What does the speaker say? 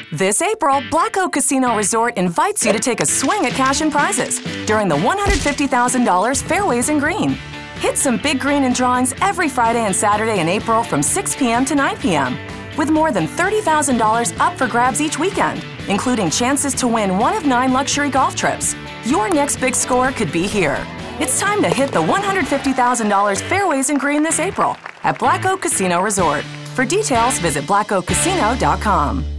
This April, Black Oak Casino Resort invites you to take a swing at cash and prizes during the $150,000 Fairways Green. Hit some big green in drawings every Friday and Saturday in April from 6 p.m. to 9 p.m. with more than $30,000 up for grabs each weekend, including chances to win one of 9 luxury golf trips. Your next big score could be here. It's time to hit the $150,000 Fairways Green this April at Black Oak Casino Resort. For details, visit blackoakcasino.com.